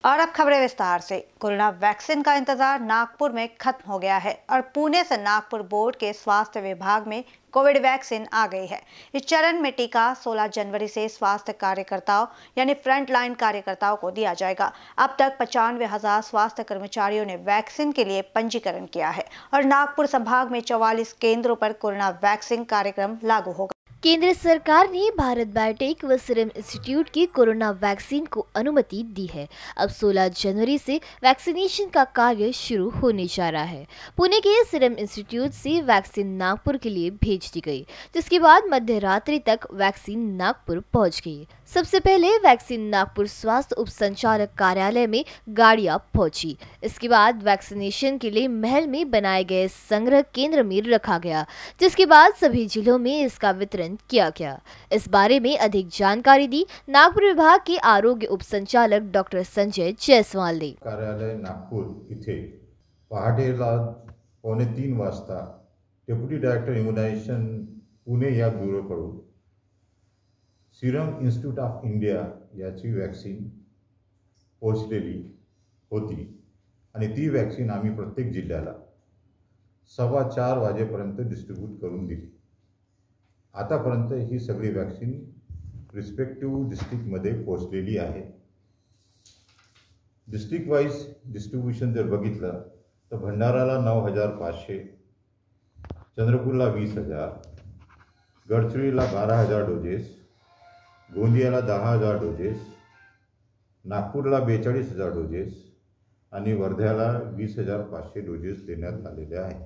और अब खबरें विस्तार से। कोरोना वैक्सीन का इंतजार नागपुर में खत्म हो गया है और पुणे से नागपुर बोर्ड के स्वास्थ्य विभाग में कोविड वैक्सीन आ गई है। इस चरण में टीका 16 जनवरी से स्वास्थ्य कार्यकर्ताओं यानी फ्रंट लाइन कार्यकर्ताओं को दिया जाएगा। अब तक 95,000 स्वास्थ्य कर्मचारियों ने वैक्सीन के लिए पंजीकरण किया है और नागपुर संभाग में 44 केंद्रों पर कोरोना वैक्सीन कार्यक्रम लागू होगा। केंद्र सरकार ने भारत बायोटेक व सीरम इंस्टीट्यूट की कोरोना वैक्सीन को अनुमति दी है। अब 16 जनवरी से वैक्सीनेशन का कार्य शुरू होने जा रहा है। पुणे के सीरम इंस्टीट्यूट से वैक्सीन नागपुर के लिए भेज दी गई, जिसके बाद मध्य रात्रि तक वैक्सीन नागपुर पहुंच गई। सबसे पहले वैक्सीन नागपुर स्वास्थ्य उप संचालक कार्यालय में गाड़ियां पहुंची। इसके बाद वैक्सीनेशन के लिए महल में बनाए गए संग्रह केंद्र में रखा गया, जिसके बाद सभी जिलों में इसका वितरण किया गया। इस बारे में अधिक जानकारी दी नागपुर विभाग के आरोग्य उप संचालक डॉक्टर संजय जायसवाल ने। कार्यालय नागपूर इथे पहाटेला 2:45 वाजता डेप्युटी डायरेक्टर इम्युनायझेशन पुणे या ब्युरोकडून सीरम इन्स्टिट्यूट ऑफ इंडिया याची वॅक्सीन पोहोचलेली होती आणि ती वॅक्सीन आम्ही प्रत्येक जिल्ह्याला 4:15 वाजेपर्यंत डिस्ट्रीब्यूट करून दिली। आतापर्यंत ही सगळी वॅक्सीन रिस्पेक्टिव्ह डिस्ट्रिक्टमध्ये पोहोचलेली आहे। डिस्ट्रिक्ट वाईज डिस्ट्रीब्यूशन जर बघितलं तर भंडाराला 9,500, चंद्रपूरला 20,000, गडचिरोलीला 12,000 डोजेस, गोंदियाला 10,000 डोजेस, नागपूरला 42,000 डोजेस आणि वर्ध्याला 20,500 डोजेस देण्यात आलेले आहे।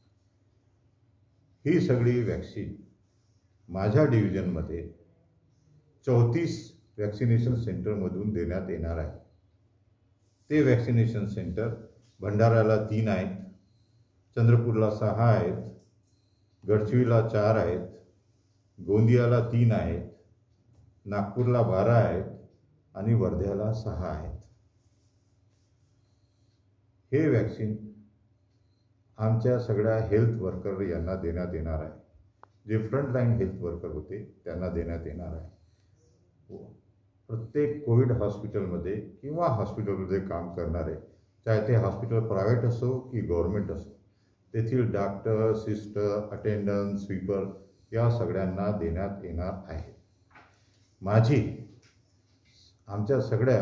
ही सगळी वॅक्सीन माझ्या डिव्हिजनमध्ये 34 वॅक्सिनेशन सेंटरमधून देण्यात येणार आहे। ते वॅक्सिनेशन सेंटर भंडाराला 3 आहेत, चंद्रपूरला 6 आहेत, गडचिरोलीला 4 आहेत, गोंदियाला 3 आहेत, नागपूरला 12 आहेत आणि वर्ध्याला 6 आहेत। हे वॅक्सीन आमच्या सगळ्या हेल्थ वर्कर यांना देण्यात येणार आहे। जे फ्रंट लाइन हेल्थ वर्कर होते त्यांना देण्यात येणार आहे। प्रत्येक कोविड हॉस्पिटलमध्ये किंवा हॉस्पिटलमध्ये काम करणारे, चाहे ते हॉस्पिटल प्रायव्हेट असो की गव्हर्नमेंट असो, तेथील डॉक्टर, सिस्टर, अटेंडंट, स्वीपर या सगळ्यांना देण्यात येणार आहे। माझी आमच्या सगळ्या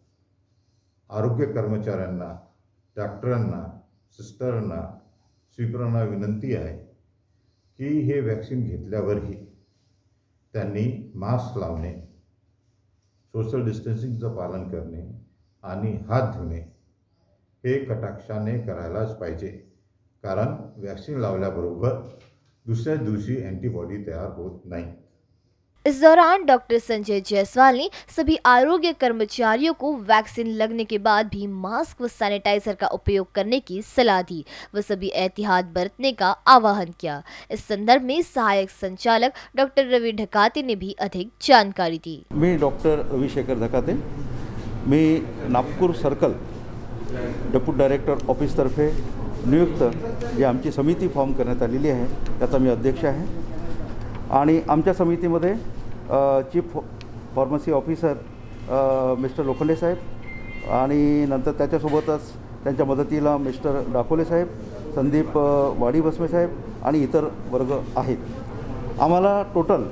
आरोग्य कर्मचाऱ्यांना, डॉक्टरांना, सिस्टरांना, स्वीपरांना विनंती आहे की हे वॅक्सीन घेतल्यावरही त्यांनी मास्क लावणे, सोशल डिस्टन्सिंगचं पालन करणे आणि हात धुणे हे कटाक्षाने करायलाच पाहिजे, कारण वॅक्सीन लावल्याबरोबर दुसऱ्या दिवशी अँटीबॉडी तयार होत नाही। इस दौरान डॉक्टर संजय जायसवाल ने सभी आरोग्य कर्मचारियों को वैक्सीन लगने के बाद भी मास्क व सैनिटाइजर का उपयोग करने की सलाह दी व सभी एहतियात बरतने का आह्वान किया। इस संदर्भ में सहायक संचालक डॉक्टर रवि ढकाते ने भी अधिक जानकारी दी। मी डॉक्टर रविशेखर ढकाते, मी नागपूर सर्कल डेप्युटी डायरेक्टर ऑफिसतर्फे नियुक्त जी आमची समिती फॉर्म करण्यात आलेली आहे त्याचा मी अध्यक्ष आहे आणि आमच्या समितीमध्ये chief pharmacy officer mister Lokhande साहेब आणि नंतर त्याच्यासोबतच त्यांच्या मदतीला मिस्टर डाकोले साहेब, संदीप वाडी बसमे साहेब आणि इतर वर्ग आहेत। आम्हाला टोटल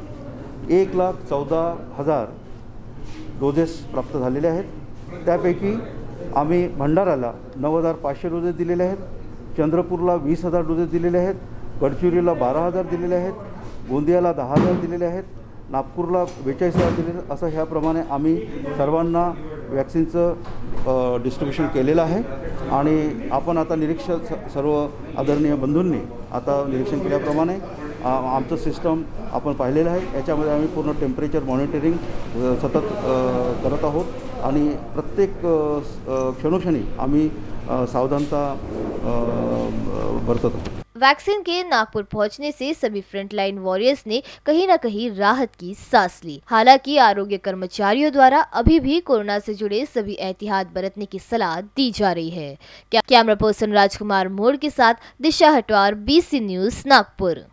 1,14,000 डोजेस प्राप्त झालेले आहेत। त्यापैकी आम्ही भंडाराला 9,500 डोजेस दिलेले आहेत, चंद्रपूरला 20,000 डोजेस दिलेले आहेत, गडचिरोलीला 12,000 दिलेले आहेत, गोंदियाला 10,000 दिलेले आहेत, नागपूरला 42,000 दिलेले आहेत। असं ह्याप्रमाणे आम्ही सर्वांना वॅक्सिनचं डिस्ट्रीब्युशन केलेलं आहे आणि आपण आता निरीक्षण सर्व आदरणीय बंधूंनी आता निरीक्षण केल्याप्रमाणे आमचं सिस्टम आपण पाहिलेलं आहे। याच्यामध्ये आम्ही पूर्ण टेम्परेचर मॉनिटरिंग सतत करत आहोत आणि प्रत्येक क्षणोक्षणी आम्ही सावधानता बरतत आहोत। वैक्सीन के नागपुर पहुंचने से सभी फ्रंटलाइन वॉरियर्स ने कहीं न कहीं राहत की सांस ली। हालांकि आरोग्य कर्मचारियों द्वारा अभी भी कोरोना से जुड़े सभी एहतियात बरतने की सलाह दी जा रही है। कैमरा पर्सन राजकुमार मोड़ के साथ दिशा हटवार, BC न्यूज़, नागपुर।